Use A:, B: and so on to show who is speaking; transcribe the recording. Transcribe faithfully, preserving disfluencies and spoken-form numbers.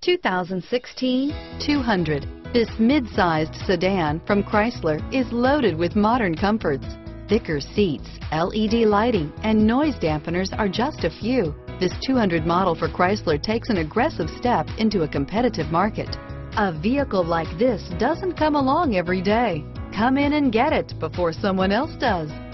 A: two thousand sixteen two hundred. This mid-sized sedan from Chrysler is loaded with modern comforts. Thicker seats, L E D lighting, and noise dampeners are just a few. This two hundred model for Chrysler takes an aggressive step into a competitive market. A vehicle like this doesn't come along every day. Come in and get it before someone else does.